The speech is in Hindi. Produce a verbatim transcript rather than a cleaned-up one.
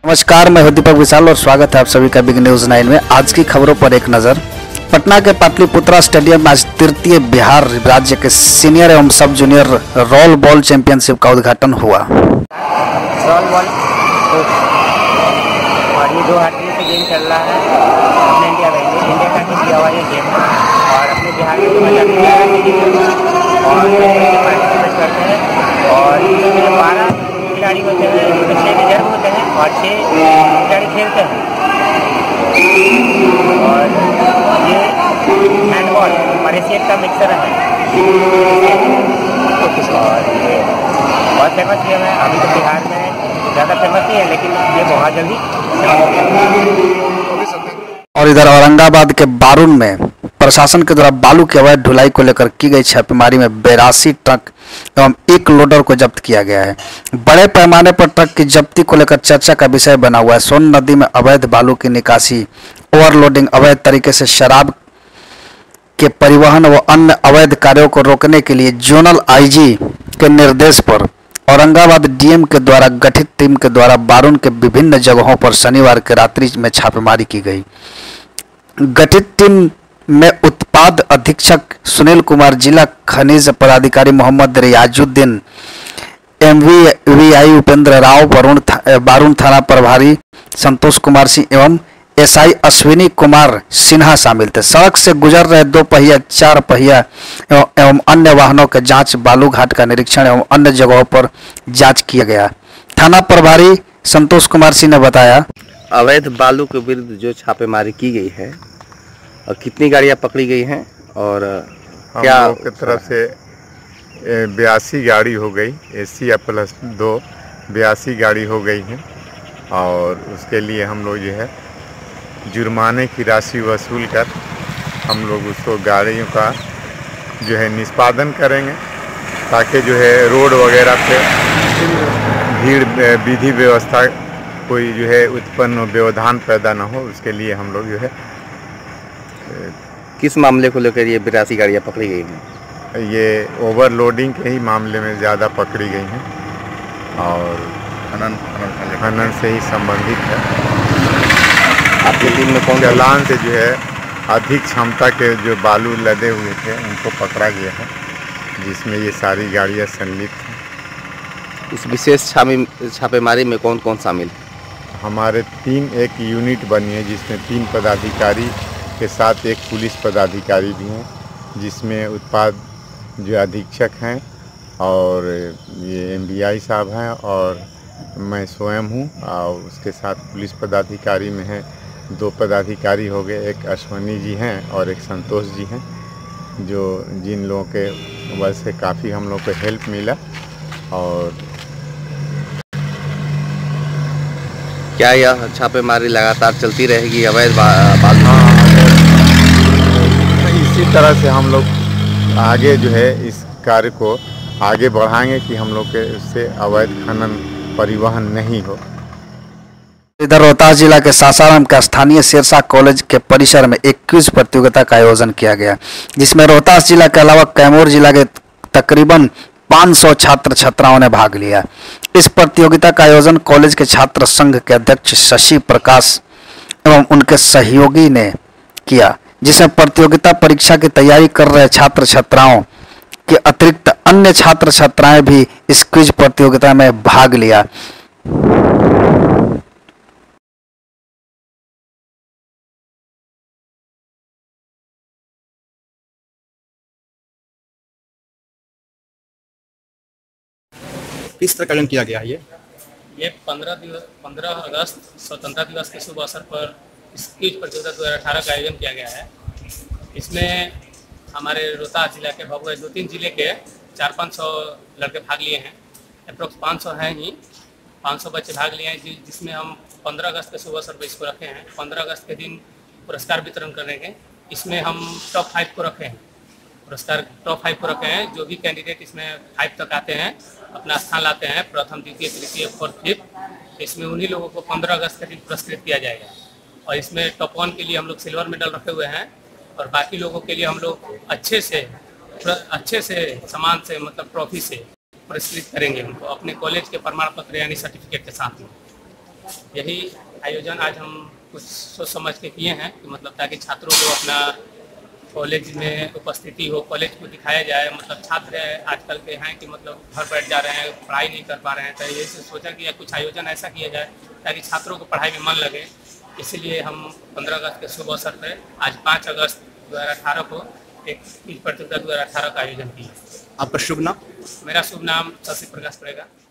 नमस्कार, मैं हूं दीपक विशाल और स्वागत है आप सभी का बिग न्यूज नाइन में। आज की खबरों पर एक नजर। पटना के पाटलिपुत्रा स्टेडियम में आज तृतीय बिहार राज्य के सीनियर एवं सब जूनियर रोल बॉल चैंपियनशिप का उद्घाटन हुआ। रोल बॉल और ये दो हाथी से गेम चल रहा है अपने इंडिया में। इंडिया का किया हुआ ये गेम है और अपने बिहार में और पार्टिसिपेट करते हैं और इसमें बारह खिलाड़ी होते हैं, इसमें छः रिजर्व होते हैं और छः खिलाड़ी खेलते हैं। और ये हैंडबॉल और एशियन का मिक्सर है और ये बहुत फेमस गेम है। अभी तो बिहार में ज़्यादा फेमस नहीं है, लेकिन ये बहुत जल्दी। और इधर औरंगाबाद के बारून में प्रशासन के द्वारा बालू की अवैध ढुलाई को लेकर की गई छापेमारी में बेरासी ट्रक एवं एक लोडर को जब्त किया गया है। बड़े पैमाने पर ट्रक की जब्ती को लेकर चर्चा का विषय बना हुआ है। सोन नदी में अवैध बालू की निकासी, ओवरलोडिंग, अवैध तरीके से शराब के परिवहन व अन्य अवैध कार्यों को रोकने के लिए जोनल आईजी के निर्देश पर औरंगाबाद डीएम के द्वारा गठित टीम के द्वारा बारून के विभिन्न जगहों पर शनिवार की रात्रि में छापेमारी की गई। गठित टीम में उत्पाद अधीक्षक सुनील कुमार, जिला खनिज पदाधिकारी मोहम्मद रियाजुद्दीन, एमवीआई उपेंद्र राव, वरुण बारून थाना प्रभारी संतोष कुमार सिंह एवं एसआई अश्विनी कुमार सिन्हा शामिल थे। सड़क से गुजर रहे दो पहिया, चार पहिया एवं, एवं अन्य वाहनों के जांच, बालू घाट का निरीक्षण एवं अन्य जगहों पर जांच किया गया। थाना प्रभारी संतोष कुमार सिंह ने बताया, अवैध बालू के विरुद्ध जो छापेमारी की गई है और कितनी गाड़ियां पकड़ी गई हैं और हम क्या लोग की तरफ से बयासी गाड़ी हो गई, एसी प्लस दो बयासी गाड़ी हो गई हैं और उसके लिए हम लोग जो है जुर्माने की राशि वसूल कर हम लोग उसको गाड़ियों का जो है निष्पादन करेंगे ताकि जो है रोड वगैरह पे भीड़ विधि व्यवस्था कोई जो है उत्पन्न व्यवधान पैदा ना हो। उसके लिए हम लोग जो है किस मामले को लेकर ये बिरासी गाड़ियाँ पकड़ी गई हैं? ये ओवरलोडिंग के ही मामले में ज़्यादा पकड़ी गई हैं और खनन खनन से ही संबंधित है। आपकी टीम में कौन चालान से जो है अधिक क्षमता के जो बालू लदे हुए थे उनको पकड़ा गया है, जिसमें ये सारी गाड़ियाँ संलिप्त हैं। इस विशेष छापेमारी में कौन कौन शामिल है? हमारे तीन एक यूनिट बनी है जिसमें तीन पदाधिकारी के साथ एक पुलिस पदाधिकारी भी हैं, जिसमें उत्पाद जो अधीक्षक हैं और ये एमवीआई साहब हैं और मैं स्वयं हूँ और उसके साथ पुलिस पदाधिकारी में है दो पदाधिकारी हो गए, एक अश्वनी जी हैं और एक संतोष जी हैं, जो जिन लोगों के वजह से काफ़ी हम लोग को हेल्प मिला। और क्या यह छापेमारी लगातार चलती रहेगी? अवैध बालू हाँ, इसी तरह से हम लोग आगे जो है इस कार्य को आगे बढ़ाएंगे कि हम लोग के उससे अवैध खनन परिवहन नहीं हो। इधर रोहतास जिला के सासाराम के स्थानीय सिरसा कॉलेज के परिसर में एक क्विज प्रतियोगिता का आयोजन किया गया, जिसमें रोहतास जिला के अलावा कैमूर जिला के तकरीबन पाँच सौ छात्र छात्राओं ने भाग लिया। इस प्रतियोगिता का आयोजन कॉलेज के छात्र संघ के अध्यक्ष शशि प्रकाश एवं उनके सहयोगी ने किया, जिसमें प्रतियोगिता परीक्षा की तैयारी कर रहे छात्र छात्राओं के अतिरिक्त अन्य छात्र छात्राएं भी इस क्विज प्रतियोगिता में भाग लिया। किस तरह का आयोजन किया गया है? ये ये पंद्रह दिवस पंद्रह अगस्त स्वतंत्रता दिवस के शुभ अवसर पर इस क्विज प्रतियोगिता दो हज़ार अठारह का आयोजन किया गया है। इसमें हमारे रोहतास जिला के भगवा दो तीन जिले के चार पाँच सौ लड़के भाग लिए हैं। अप्रोक्स पाँच सौ हैं ही पाँच सौ बच्चे भाग लिए हैं, जिसमें हम पंद्रह अगस्त के शुभ अवसर पर इसको रखे हैं। पंद्रह अगस्त के दिन पुरस्कार वितरण करेंगे। इसमें हम टॉप फाइव को रखे हैं, पुरस्कार टॉप फाइव को रखे हैं। जो भी कैंडिडेट इसमें फाइव तक आते हैं, अपना स्थान लाते हैं, प्रथम, द्वितीय, तृतीय, फोर्थ, फिफ्थ, इसमें उन्हीं लोगों को पंद्रह अगस्त के दिन पुरस्कृत किया जाएगा। और इसमें टॉप वन के लिए हम लोग सिल्वर मेडल रखे हुए हैं और बाकी लोगों के लिए हम लोग अच्छे से अच्छे से सामान से मतलब ट्रॉफी से पुरस्कृत करेंगे उनको अपने कॉलेज के प्रमाण पत्र यानी सर्टिफिकेट के साथ में। यही आयोजन आज हम कुछ सोच समझ के किए हैं कि मतलब ताकि छात्रों को अपना कॉलेज में उपस्थिति हो, कॉलेज को दिखाया जाए। मतलब छात्र आजकल के हैं कि मतलब घर बैठ जा रहे हैं, पढ़ाई नहीं कर पा रहे हैं, तो यही से सोचा कि कुछ आयोजन ऐसा किया जाए ताकि छात्रों को पढ़ाई में मन लगे। इसीलिए हम पंद्रह अगस्त के शुभ अवसर पर आज पाँच अगस्त दो हज़ार अठारह को एक क्विज प्रतियोगिता दो हज़ार अठारह का आयोजन किया। आपका शुभ नाम? मेरा शुभ नाम शशि प्रकाश पड़ेगा।